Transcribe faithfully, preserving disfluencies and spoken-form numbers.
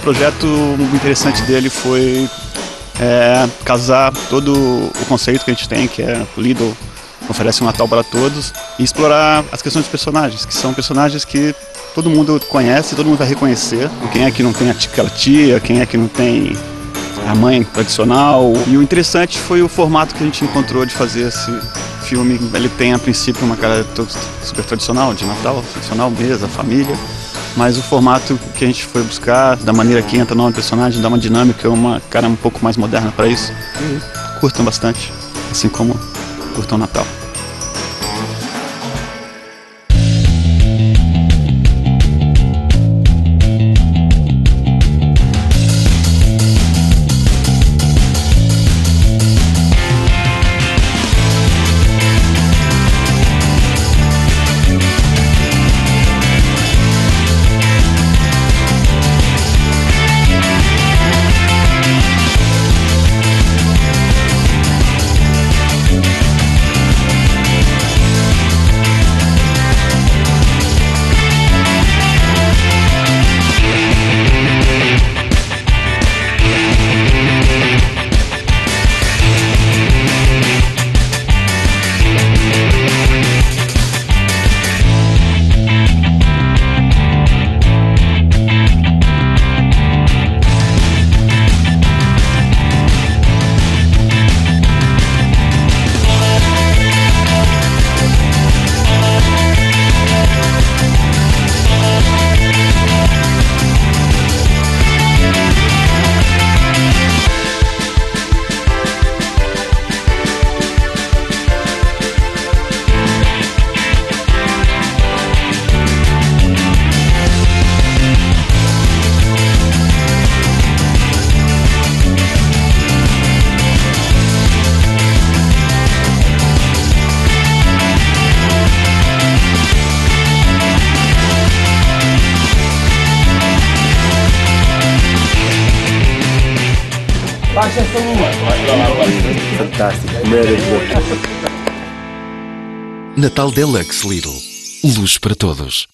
projeto, o interessante dele foi é, casar todo o conceito que a gente tem, que é o Lidl oferece um Natal para todos, e explorar as questões dos personagens, que são personagens que todo mundo conhece, todo mundo vai reconhecer. Quem é que não tem aquela tia, quem é que não tem a mãe tradicional. E o interessante foi o formato que a gente encontrou de fazer esse filme. Ele tem a princípio uma cara super tradicional, de Natal, tradicional, mesa, família, mas o formato que a gente foi buscar, da maneira que entra no nome do personagem, dá uma dinâmica, uma cara um pouco mais moderna para isso. E curtam bastante, assim como curtam o Natal. Baixa essa lua. Fantástico, maravilhoso. Natal Deluxe Lidl. Luz para todos.